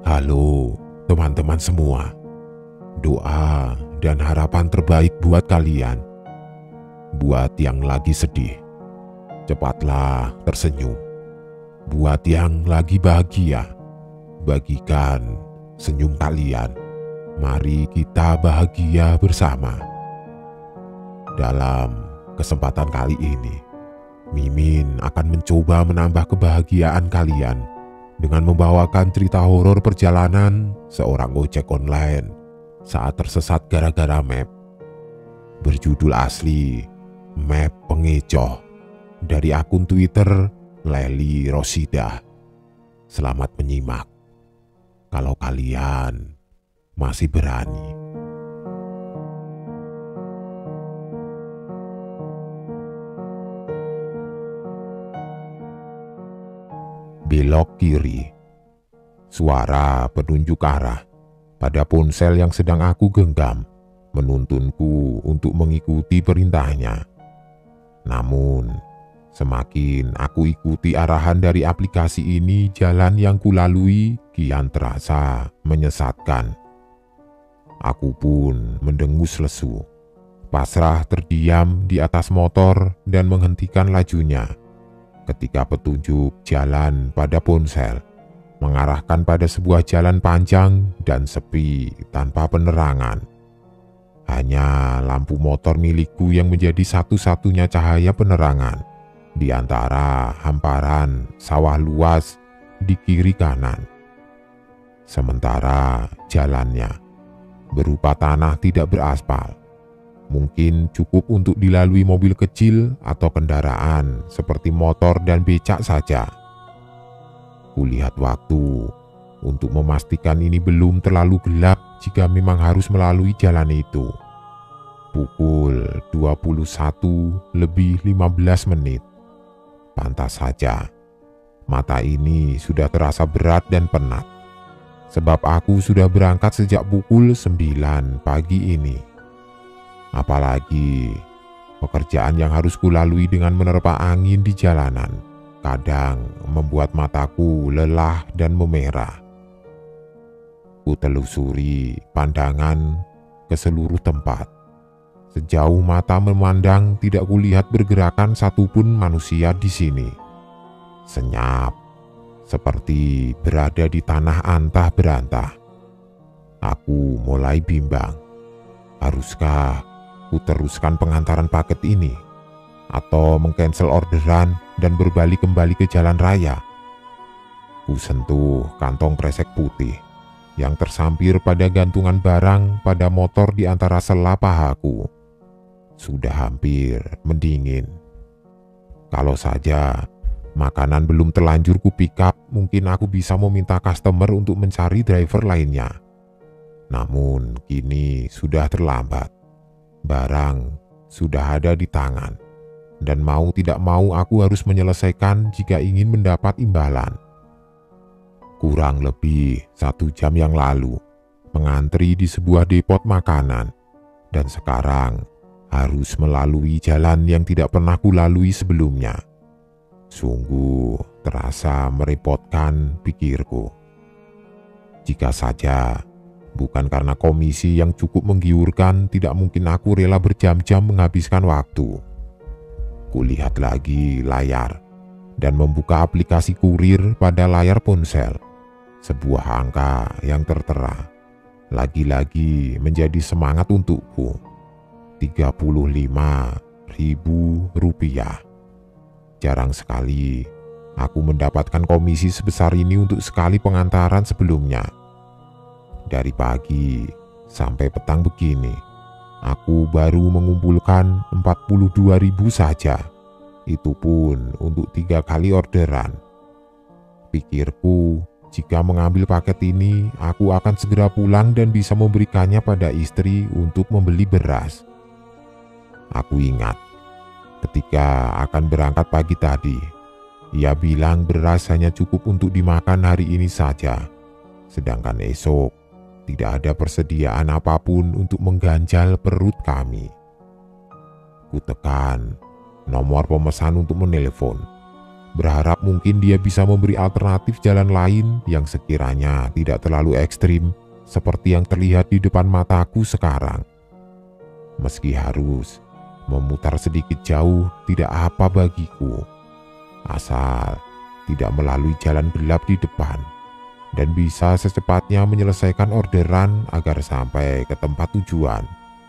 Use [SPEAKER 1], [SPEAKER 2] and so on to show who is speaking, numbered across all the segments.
[SPEAKER 1] Halo teman-teman semua, doa dan harapan terbaik buat kalian. Buat yang lagi sedih, cepatlah tersenyum. Buat yang lagi bahagia, bagikan senyum kalian. Mari kita bahagia bersama. Dalam kesempatan kali ini, Mimin akan mencoba menambah kebahagiaan kalian dengan membawakan cerita horor perjalanan seorang ojek online saat tersesat gara-gara map. Berjudul asli Map Pengecoh, dari akun Twitter Leli Rosida. Selamat menyimak kalau kalian masih berani. Belok kiri. Suara penunjuk arah pada ponsel yang sedang aku genggam menuntunku untuk mengikuti perintahnya. Namun, semakin aku ikuti arahan dari aplikasi ini, jalan yang kulalui kian terasa menyesatkan. Aku pun mendengus lesu, pasrah terdiam di atas motor dan menghentikan lajunya ketika petunjuk jalan pada ponsel mengarahkan pada sebuah jalan panjang dan sepi tanpa penerangan. Hanya lampu motor milikku yang menjadi satu-satunya cahaya penerangan di antara hamparan sawah luas di kiri kanan. Sementara jalannya berupa tanah tidak beraspal, mungkin cukup untuk dilalui mobil kecil atau kendaraan seperti motor dan becak saja. Kulihat waktu untuk memastikan ini belum terlalu gelap jika memang harus melalui jalan itu. Pukul 21:15. Pantas saja, mata ini sudah terasa berat dan penat, sebab aku sudah berangkat sejak pukul 9 pagi ini. Apalagi pekerjaan yang harus kulalui dengan menerpa angin di jalanan kadang membuat mataku lelah dan memerah. Ku telusuri pandangan ke seluruh tempat. Sejauh mata memandang, tidak kulihat bergerakan satupun manusia di sini. Senyap, seperti berada di tanah antah berantah. Aku mulai bimbang. Haruskah ku teruskan pengantaran paket ini, atau mengcancel orderan dan berbalik kembali ke jalan raya? Ku sentuh kantong kresek putih yang tersampir pada gantungan barang pada motor di antara sela pahaku. Sudah hampir mendingin. Kalau saja makanan belum terlanjur ku pick up, mungkin aku bisa meminta customer untuk mencari driver lainnya. Namun kini sudah terlambat. Barang sudah ada di tangan, dan mau tidak mau aku harus menyelesaikan jika ingin mendapat imbalan. Kurang lebih 1 jam yang lalu, mengantri di sebuah depot makanan, dan sekarang harus melalui jalan yang tidak pernah kulalui sebelumnya. Sungguh terasa merepotkan, pikirku. Jika saja bukan karena komisi yang cukup menggiurkan, tidak mungkin aku rela berjam-jam menghabiskan waktu. Kulihat lagi layar dan membuka aplikasi kurir pada layar ponsel. Sebuah angka yang tertera lagi-lagi menjadi semangat untukku. Rp35.000. Jarang sekali aku mendapatkan komisi sebesar ini untuk sekali pengantaran sebelumnya. Dari pagi sampai petang begini, aku baru mengumpulkan 42.000 saja. Itu pun untuk 3 kali orderan. Pikirku, jika mengambil paket ini, aku akan segera pulang dan bisa memberikannya pada istri untuk membeli beras. Aku ingat ketika akan berangkat pagi tadi, ia bilang beras hanya cukup untuk dimakan hari ini saja, sedangkan esok tidak ada persediaan apapun untuk mengganjal perut kami. Ku tekan nomor pemesan untuk menelpon. berharap mungkin dia bisa memberi alternatif jalan lain yang sekiranya tidak terlalu ekstrim seperti yang terlihat di depan mataku sekarang. Meski harus memutar sedikit jauh, tidak apa bagiku, asal tidak melalui jalan gelap di depan dan bisa secepatnya menyelesaikan orderan agar sampai ke tempat tujuan.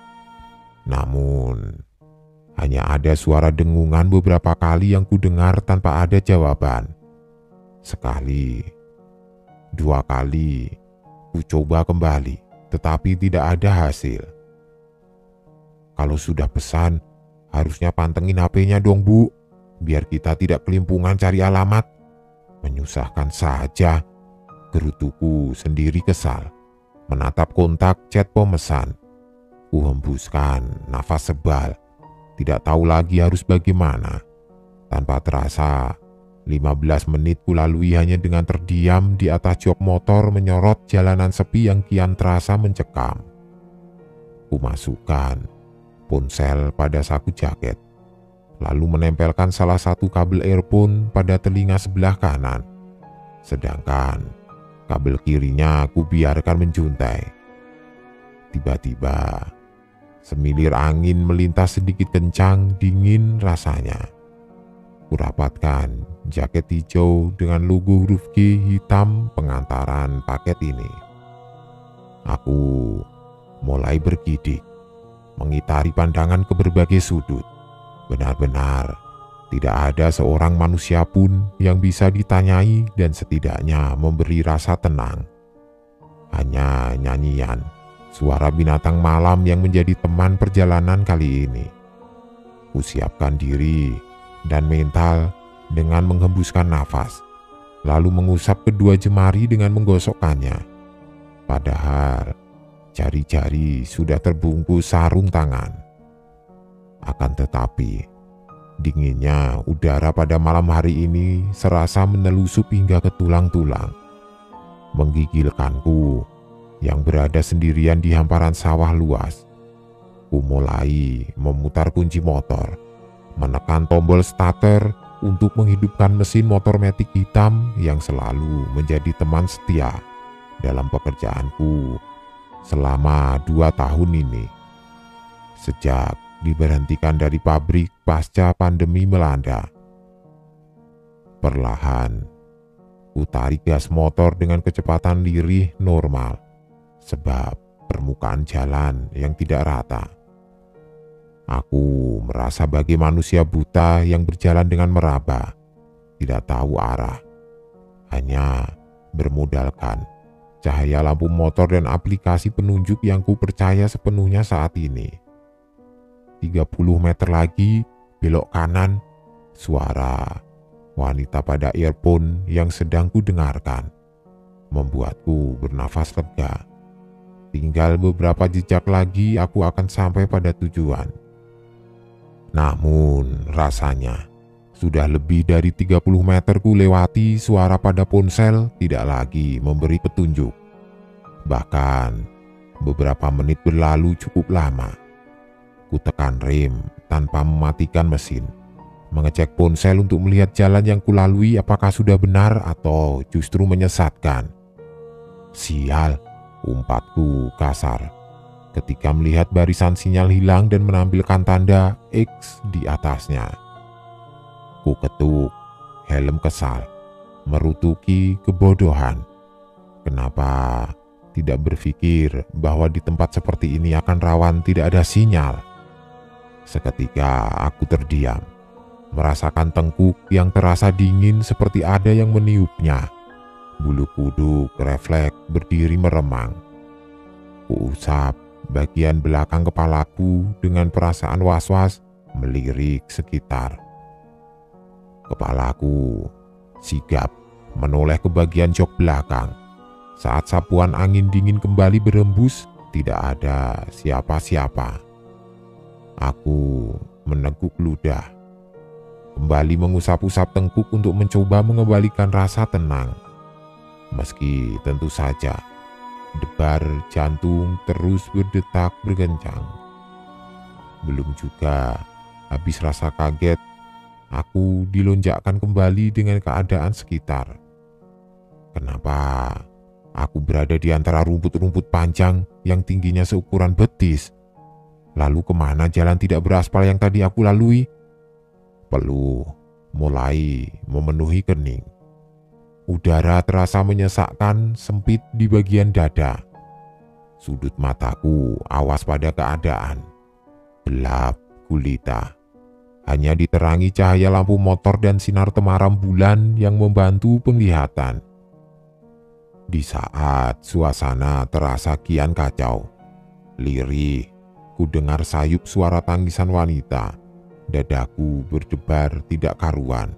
[SPEAKER 1] Namun, hanya ada suara dengungan beberapa kali yang kudengar tanpa ada jawaban. Sekali, dua kali, ku coba kembali, tetapi tidak ada hasil. Kalau sudah pesan, harusnya pantengin HP-nya dong, Bu, biar kita tidak kelimpungan cari alamat. Menyusahkan saja, gerutuku sendiri kesal. Menatap kontak chat pemesan, ku hembuskan nafas sebal. Tidak tahu lagi harus bagaimana. Tanpa terasa, 15 menit ku lalui hanya dengan terdiam di atas jok motor menyorot jalanan sepi yang kian terasa mencekam. Ku masukkan ponsel pada saku jaket, lalu menempelkan salah satu kabel earphone pada telinga sebelah kanan. Sedangkan kabel kirinya ku biarkan menjuntai. Tiba-tiba, semilir angin melintas sedikit kencang, dingin rasanya. Kurapatkan jaket hijau dengan logo huruf G hitam pengantaran paket ini. Aku mulai bergidik, mengitari pandangan ke berbagai sudut. Benar-benar tidak ada seorang manusia pun yang bisa ditanyai dan setidaknya memberi rasa tenang. Hanya nyanyian suara binatang malam yang menjadi teman perjalanan kali ini. Kusiapkan diri dan mental dengan menghembuskan nafas, lalu mengusap kedua jemari dengan menggosokkannya. Padahal jari-jari sudah terbungkus sarung tangan. Akan tetapi, dinginnya udara pada malam hari ini serasa menelusup hingga ke tulang-tulang. Menggigilkanku yang berada sendirian di hamparan sawah luas. Ku mulai memutar kunci motor, menekan tombol starter untuk menghidupkan mesin motor matic hitam yang selalu menjadi teman setia dalam pekerjaanku selama 2 tahun ini. Sejak diberhentikan dari pabrik pasca pandemi melanda. Perlahan, ku tarik gas motor dengan kecepatan lirih normal, sebab permukaan jalan yang tidak rata. Aku merasa bagai manusia buta yang berjalan dengan meraba, tidak tahu arah, hanya bermodalkan cahaya lampu motor dan aplikasi penunjuk yang ku percaya sepenuhnya saat ini. 30 meter lagi, belok kanan, suara wanita pada earphone yang sedang ku dengarkan membuatku bernafas lega. Tinggal beberapa jejak lagi aku akan sampai pada tujuan. Namun rasanya sudah lebih dari 30 meter ku lewati, suara pada ponsel tidak lagi memberi petunjuk. Bahkan beberapa menit berlalu cukup lama. Ku tekan rem tanpa mematikan mesin, mengecek ponsel untuk melihat jalan yang kulalui apakah sudah benar atau justru menyesatkan. Sial, umpatku kasar ketika melihat barisan sinyal hilang dan menampilkan tanda X di atasnya. Ku ketuk helm kesal, merutuki kebodohan. Kenapa tidak berpikir bahwa di tempat seperti ini akan rawan tidak ada sinyal? Seketika aku terdiam, merasakan tengkuk yang terasa dingin seperti ada yang meniupnya. Bulu kuduk refleks berdiri meremang. Kuusap bagian belakang kepalaku dengan perasaan was-was melirik sekitar. Kepalaku sigap menoleh ke bagian jok belakang. Saat sapuan angin dingin kembali berembus, tidak ada siapa-siapa. Aku meneguk ludah, kembali mengusap-usap tengkuk untuk mencoba mengembalikan rasa tenang. Meski tentu saja debar jantung terus berdetak bergencang. Belum juga habis rasa kaget, Aku dilonjakkan kembali dengan keadaan sekitar. Kenapa aku berada di antara rumput-rumput panjang yang tingginya seukuran betis? Lalu kemana jalan tidak beraspal yang tadi aku lalui? Peluh mulai memenuhi kening. Udara terasa menyesakkan sempit di bagian dada. Sudut mataku awas pada keadaan. Gelap gulita. Hanya diterangi cahaya lampu motor dan sinar temaram bulan yang membantu penglihatan. Di saat suasana terasa kian kacau, lirih, ku dengar sayup suara tangisan wanita. Dadaku berdebar tidak karuan.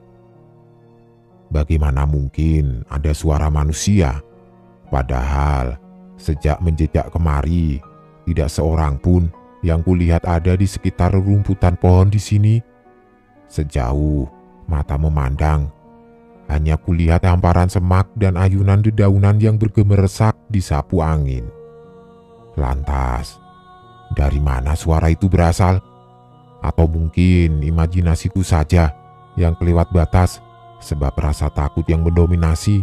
[SPEAKER 1] Bagaimana mungkin ada suara manusia? Padahal sejak menjejak kemari, tidak seorang pun yang kulihat ada di sekitar rumputan pohon di sini. Sejauh mata memandang, hanya kulihat hamparan semak dan ayunan dedaunan yang bergemeresak disapu angin. Lantas, dari mana suara itu berasal? Atau mungkin imajinasiku saja yang kelewat batas sebab rasa takut yang mendominasi?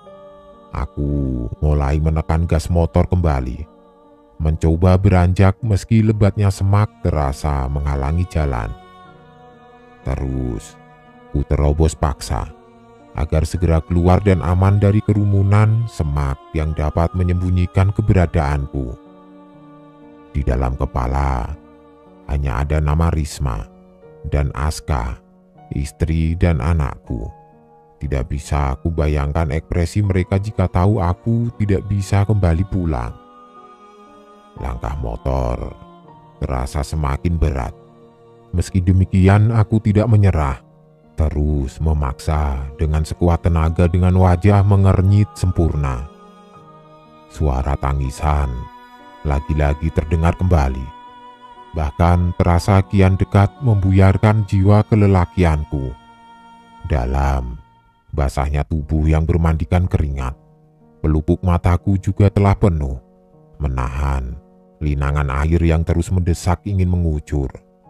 [SPEAKER 1] Aku mulai menekan gas motor kembali, mencoba beranjak meski lebatnya semak terasa menghalangi jalan. Terus, ku terobos paksa agar segera keluar dan aman dari kerumunan semak yang dapat menyembunyikan keberadaanku. Di dalam kepala hanya ada nama Risma dan Aska, istri dan anakku. Tidak bisa aku bayangkan ekspresi mereka jika tahu aku tidak bisa kembali pulang. Langkah motor terasa semakin berat. Meski demikian aku tidak menyerah. Terus memaksa dengan sekuat tenaga dengan wajah mengernyit sempurna. Suara tangisan lagi-lagi terdengar kembali. Bahkan terasa kian dekat membuyarkan jiwa kelelakianku. Dalam basahnya tubuh yang bermandikan keringat, pelupuk mataku juga telah penuh, menahan linangan air yang terus mendesak ingin mengucur.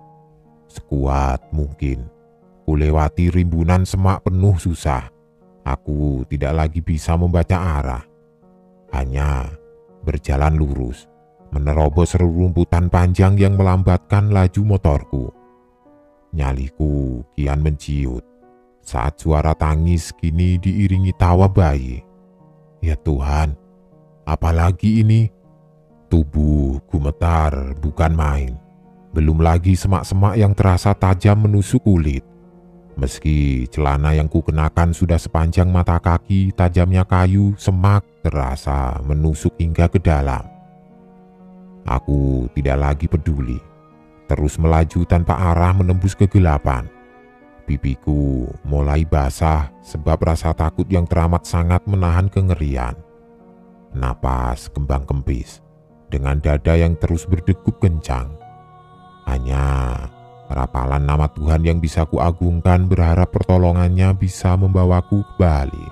[SPEAKER 1] Sekuat mungkin, ku lewati rimbunan semak penuh susah. Aku tidak lagi bisa membaca arah, hanya berjalan lurus, menerobos rerumputan panjang yang melambatkan laju motorku. Nyaliku kian menciut saat suara tangis kini diiringi tawa bayi. Ya Tuhan, apalagi ini? Tubuh gemetar bukan main. Belum lagi semak-semak yang terasa tajam menusuk kulit. Meski celana yang kukenakan sudah sepanjang mata kaki, tajamnya kayu semak terasa menusuk hingga ke dalam. Aku tidak lagi peduli, terus melaju tanpa arah menembus kegelapan. Pipiku mulai basah sebab rasa takut yang teramat sangat menahan kengerian. Napas kembang kempis dengan dada yang terus berdegup kencang. Hanya rapalan nama Tuhan yang bisa kuagungkan, berharap pertolongannya bisa membawaku kembali.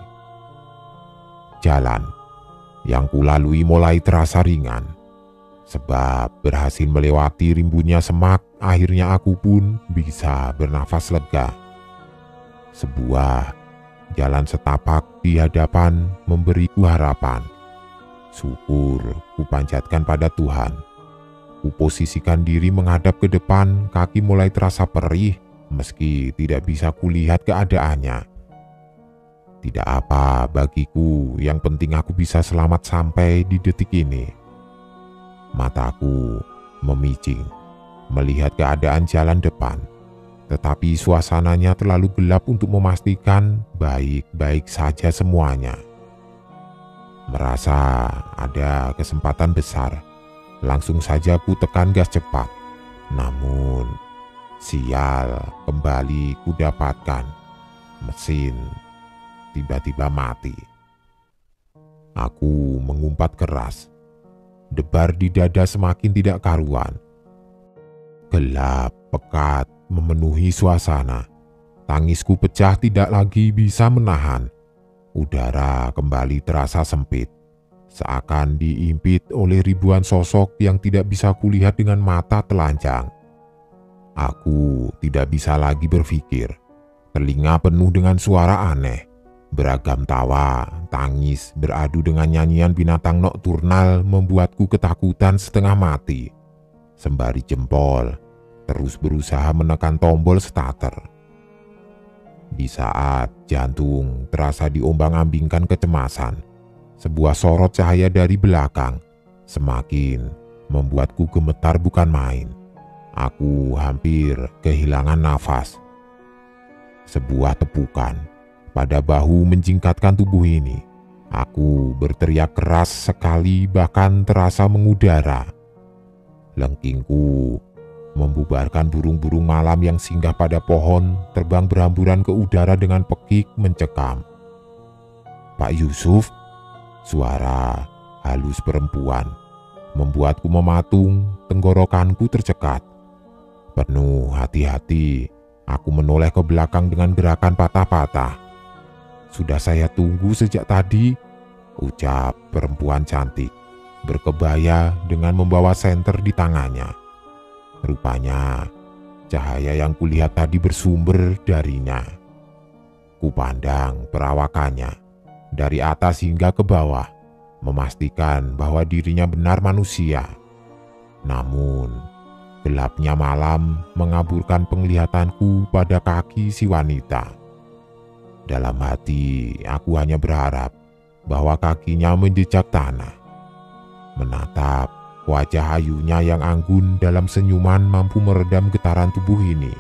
[SPEAKER 1] Jalan yang kulalui mulai terasa ringan. Sebab berhasil melewati rimbunnya semak, akhirnya aku pun bisa bernafas lega. Sebuah jalan setapak di hadapan memberiku harapan. Syukur kupanjatkan pada Tuhan. Kuposisikan diri menghadap ke depan, kaki mulai terasa perih meski tidak bisa kulihat keadaannya. Tidak apa bagiku, yang penting aku bisa selamat sampai di detik ini. Mataku memicing melihat keadaan jalan depan, tetapi suasananya terlalu gelap untuk memastikan baik-baik saja semuanya. Merasa ada kesempatan besar, langsung saja ku tekan gas cepat. Namun, sial kembali ku dapatkan. Mesin tiba-tiba mati. Aku mengumpat keras. Debar di dada semakin tidak karuan. Gelap pekat memenuhi suasana. Tangisku pecah tidak lagi bisa menahan. Udara kembali terasa sempit, seakan diimpit oleh ribuan sosok yang tidak bisa kulihat dengan mata telanjang. Aku tidak bisa lagi berpikir. Telinga penuh dengan suara aneh, beragam tawa, tangis, beradu dengan nyanyian binatang nokturnal membuatku ketakutan setengah mati. Sembari jempol terus berusaha menekan tombol starter. Di saat jantung terasa diombang-ambingkan kecemasan, sebuah sorot cahaya dari belakang semakin membuatku gemetar bukan main. Aku hampir kehilangan nafas. Sebuah tepukan pada bahu menjingkatkan tubuh ini. Aku berteriak keras sekali, bahkan terasa mengudara. Lengkingku membubarkan burung-burung malam yang singgah pada pohon, terbang berhamburan ke udara dengan pekik mencekam. "Pak Yusuf," suara halus perempuan membuatku mematung, tenggorokanku tercekat. Penuh hati-hati, aku menoleh ke belakang dengan gerakan patah-patah. "Sudah saya tunggu sejak tadi," ucap perempuan cantik, berkebaya dengan membawa senter di tangannya. Rupanya, cahaya yang kulihat tadi bersumber darinya. Kupandang perawakannya dari atas hingga ke bawah, memastikan bahwa dirinya benar manusia. Namun, gelapnya malam mengaburkan penglihatanku pada kaki si wanita. Dalam hati, aku hanya berharap bahwa kakinya menjejak tanah. Menatap wajah ayunya yang anggun dalam senyuman mampu meredam getaran tubuh ini.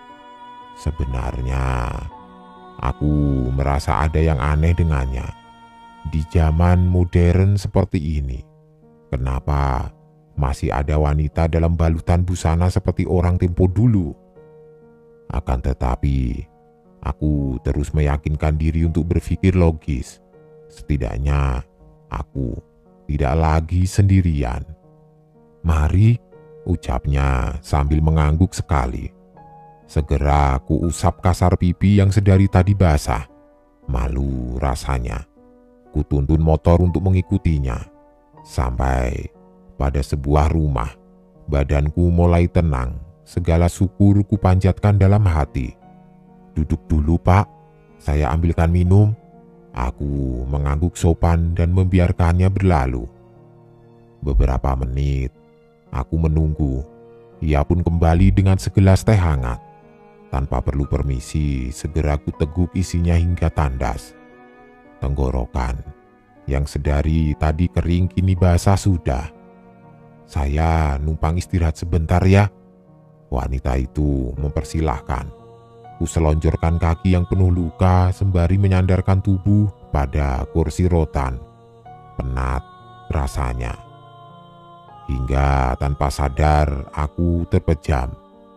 [SPEAKER 1] Sebenarnya, aku merasa ada yang aneh dengannya. Di zaman modern seperti ini, kenapa masih ada wanita dalam balutan busana seperti orang tempo dulu? Akan tetapi, aku terus meyakinkan diri untuk berpikir logis. Setidaknya, aku tidak lagi sendirian. "Mari," ucapnya sambil mengangguk sekali. Segera ku usap kasar pipi yang sedari tadi basah. Malu rasanya. Ku tuntun motor untuk mengikutinya. Sampai pada sebuah rumah, badanku mulai tenang. Segala syukur ku panjatkan dalam hati. "Duduk dulu, Pak. Saya ambilkan minum." Aku mengangguk sopan dan membiarkannya berlalu. Beberapa menit aku menunggu. Ia pun kembali dengan segelas teh hangat. Tanpa perlu permisi, segera ku teguk isinya hingga tandas. Tenggorokan yang sedari tadi kering kini basah sudah. "Saya numpang istirahat sebentar ya." Wanita itu mempersilahkan. Ku selonjorkan kaki yang penuh luka sembari menyandarkan tubuh pada kursi rotan. Penat rasanya. Hingga tanpa sadar aku terpejam.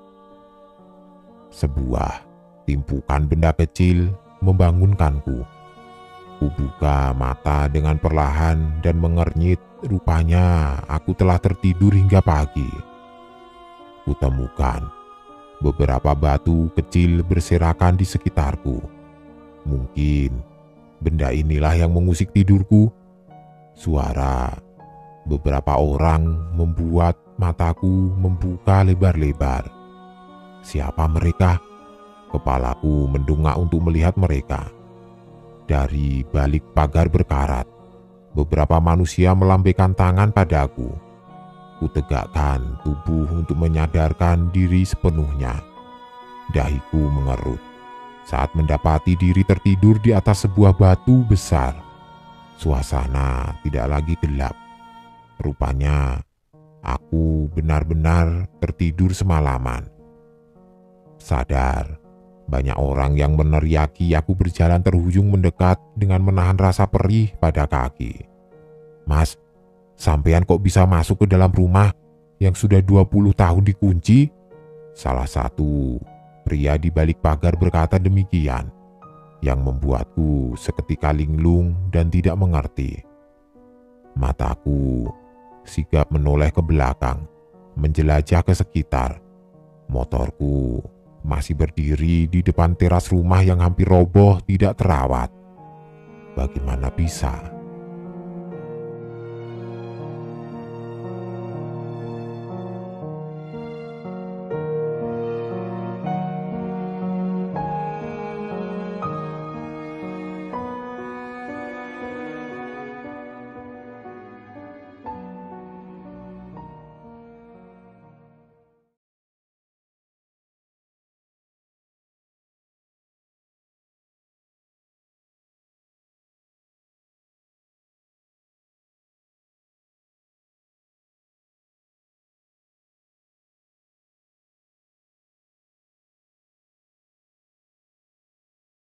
[SPEAKER 1] Sebuah timpukan benda kecil membangunkanku. Ku buka mata dengan perlahan dan mengernyit. Rupanya aku telah tertidur hingga pagi. Kutemukan beberapa batu kecil berserakan di sekitarku. Mungkin benda inilah yang mengusik tidurku. Suara beberapa orang membuat mataku membuka lebar-lebar. Siapa mereka? Kepalaku mendongak untuk melihat mereka. Dari balik pagar berkarat, beberapa manusia melambaikan tangan padaku. Kutegakkan tubuh untuk menyadarkan diri sepenuhnya. Dahiku mengerut saat mendapati diri tertidur di atas sebuah batu besar. Suasana tidak lagi gelap. Rupanya aku benar-benar tertidur semalaman. Sadar, banyak orang yang meneriaki aku berjalan terhuyung mendekat dengan menahan rasa perih pada kaki. "Mas, sampean kok bisa masuk ke dalam rumah yang sudah 20 tahun dikunci?" Salah satu pria di balik pagar berkata demikian, yang membuatku seketika linglung dan tidak mengerti. Mataku sigap menoleh ke belakang, menjelajah ke sekitar. Motorku masih berdiri di depan teras rumah yang hampir roboh tidak terawat. Bagaimana bisa